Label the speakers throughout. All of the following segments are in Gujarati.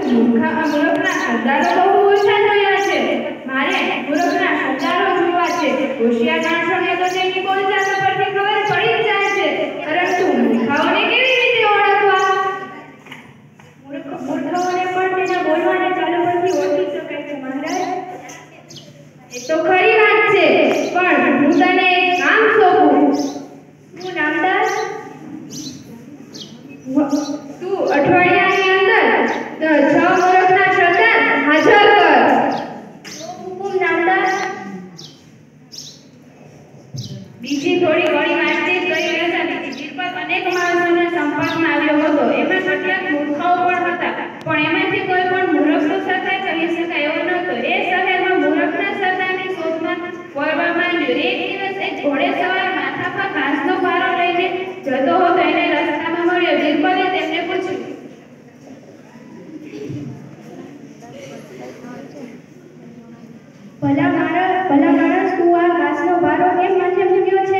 Speaker 1: મૂર્ખના સરદારો બહુ ઓછા જોયા છે. મારે મૂર્ખના સરદારો જોવા છે. હોશિયાર માણસોને તો તેમની બોલચાલ પરથી ખબર પડી જ જાય છે, પરંતુ મૂર્ખાઓને કેવી રીતે ઓળખવા?
Speaker 2: મૂર્ખાઓને પણ તેના બોલવાને ચાલુ પરથી ઓળખી શકાય છે મહારાજ.
Speaker 1: એ તો ખરી વાત છે, પણ હું તને એક કામ સોંપું.
Speaker 2: હું નામદાર,
Speaker 1: તું અઠવાડિયાની અંદર 6 મૂર્ખના સરદાર હાજર કર.
Speaker 2: હુકુમ નામદાર.
Speaker 1: બીજી થોડી ઘણી વાતચીત કરી રહેતા બિરબલ અનેક માણસોના સંપર્કમાં આવ્યો હતો. એમાં કેટલાક મૂર્ખાઓ પણ હતા, પણ એમાંથી કોઈ પણ મૂર્ખનો સરદાર કહી શકાય એવો નહોતો. એ શહેરમાં મૂર્ખના સરદારની શોધમાં ફરવા માંડ્યો. એક દિવસ એક ઘોડેસવાર માથા પર ઘાસનો ભારો લઈને જતો હતો. એને રસ્તામાં મળ્યો. બિરબલે તેમને પૂછ્યું,
Speaker 2: ભલા માણસ, તું આ ઘાસનો ભારો કેમ માથે મૂક્યો છે?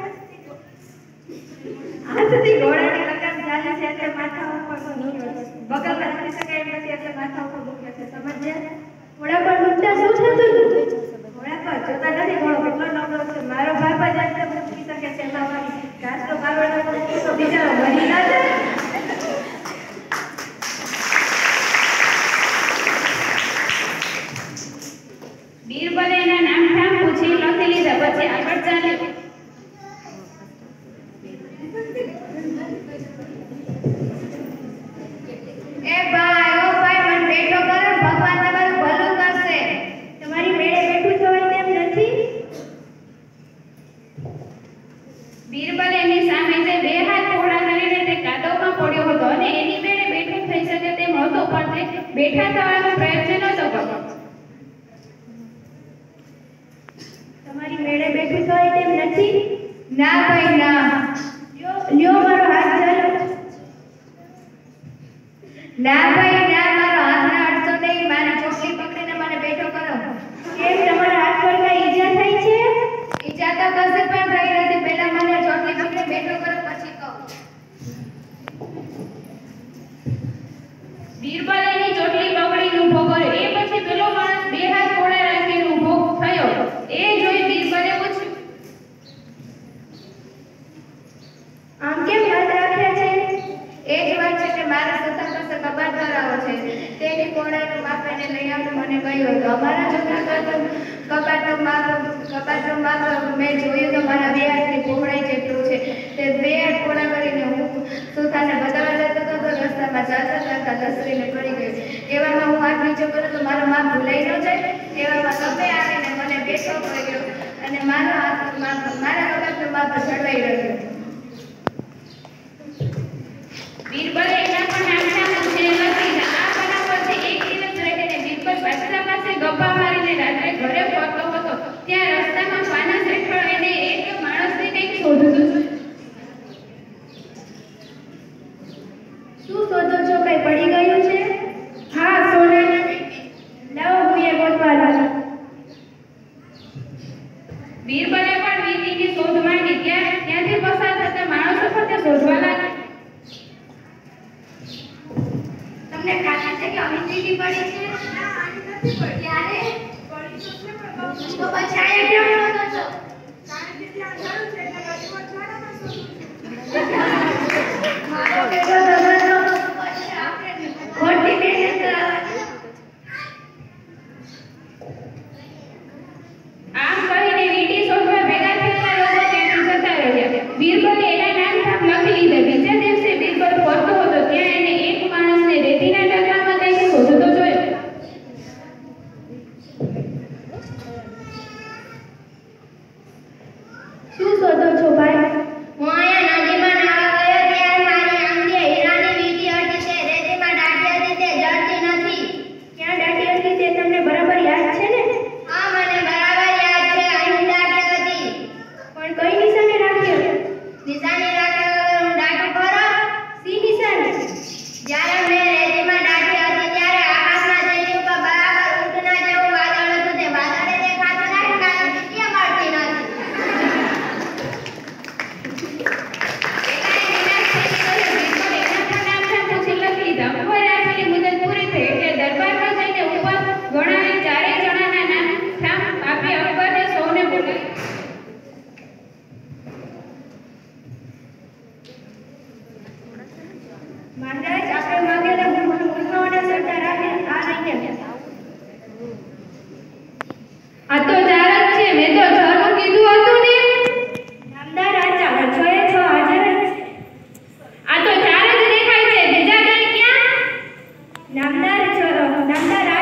Speaker 3: હાથથી ઘોડાની લગામ ચાલે છે એટલે માથા ઉપર મૂક્યો છે. બગલ રાખી શકાય એમ નથી એટલે માથા ઉપર મૂક્યો છે. સમજ્યા?
Speaker 2: ઘોડા પર મૂકતા શું થતું હતું?
Speaker 3: ઘોડા પર જોતા નથી ઘોડો કેટલો નબળો છે. મારો બાપ જ આટલે મૂકી શકે છે. એમાં ઘાસનો ભારો તો બિચારો મરી ના જાય.
Speaker 1: બિરબલે એના નામ ઠામ પૂછી લખી લીધા. પછી આગળ ચાલ્યો.
Speaker 3: એ ભાઈ, ઓ ભાઈ, મને બેઠો કરો. ભગવાન તમારું ભલું કરશે.
Speaker 2: તમારી મેળે બેઠું થવાય તેમ નથી.
Speaker 1: બિરબલ એની સામે જે 2 હાથ પહોળા કરીને તે કાદવમાં પડ્યો હતો અને એની મેળે બેઠું થઈ શકે તેમ હતો, પણ તે બેઠા થવાનો પ્રયત્ન નહોતો કરતો.
Speaker 2: તમારી મેળે બેઠું થવાય તેમ નથી.
Speaker 3: ના ભાઈ ના.
Speaker 2: લ્યો મારો હાથ ચાલો.
Speaker 3: ના ભાઈ ના, મારો હાથ ના અડશો નહીં. મારી ચોકલી પકડીને મને બેઠો કરો.
Speaker 2: કેમ તમારા હાથ પર કઈ ઈજા થઈ છે?
Speaker 3: ઈજા તો કશે પણ થઈ નથી. પહેલા મને ચોકલી પકડી બેઠો કરો, પછી કહો.
Speaker 1: બિરબલ એની ચોટલી પકડીને ઊભો કર્યો. એ પછી પેલો માણસ 2 હાથ પહોળા રાખીને ઊભો થયો. એ જોઈ બિરબલે પૂછ્યું,
Speaker 2: આમ કેમ હાથ રાખ્યા છે?
Speaker 3: એ જ વાત છે કે મારા સસરા પાસે કબાટ ધરાવો છે. તેની પહોળાઈનું માપ એને લઈ આવવાનું મને કહ્યું હતું. અમારા જૂનાગઢ કબાટનું માપ મેં જોયું તો મારા 2 હાથની પહોળાઈ જેટલું છે. તે 2 હાથ પહોળા કરીને હું સુથારને બતાવવા જતો હતો તો રસ્તામાં ચાલતા દસરીને પડી ગઈ. એવામાં હું હાથ નીચે કરું તો મારો માપ ભૂલાઈ ન જાય. એવામાં તમે આવીને મને બેઠો કર્યો અને મારા કબાટનું માપ જળવાઈ રહ્યું.
Speaker 1: બિરબલે એના પણ નામ ઠામ પૂછીને લખી લીધા. આ બનાવ પછી એક દિવસ રહીને બિરબલ બાદશાહ પાસે ગપ્પા મારીને રાત્રે ઘરે ફરતો હતો. ત્યાં રસ્તામાં ફાનસ હેઠળ એને એક માણસને કંઈક શોધતું જોયું.
Speaker 2: શું શોધો છો? કઈ પડી ગયું છે?
Speaker 1: હા, સોનાની વીંટી.
Speaker 2: લાવો હું એ ગોતવા લાગુ.
Speaker 1: બિરબલે પણ વીંટીની શોધ માંડી. ત્યાંથી પસાર થતા માણસો પણ તે શોધવા લાગ્યા.
Speaker 3: તમને ખાતરી છે કે આવી વીંટી પડી છે? ના, આની નથી પડી. ક્યારે પડી તો છે પણ તો પછી આ કેમ શોધો છો? કારણ કે ત્યાં અંધારું છે એટલે બાજુમાં છાણામાં શોધું છું. મારો બેટો તમારો પછી આપણે ખોટી મહેનત કરાવવાની.
Speaker 1: આમ કહીને વીંટી શોધવા ભેગા થયેલા લોકો ત્યાંથી જતા રહ્યા. બિરબલે એના નામ ઠામ લખી લીધા. બીજા દિવસે બિરબલ ફરતો હતો. ત્યાં એને એક માણસને રેતીના ડગલામાં કંઈક શોધતો જોયો.
Speaker 2: શું શોધો છો ભાઈ?
Speaker 3: હું અહીંયા નદીમાં નાહવા ગયો ત્યારે મારી આંખે હીરાનો
Speaker 2: નામદાર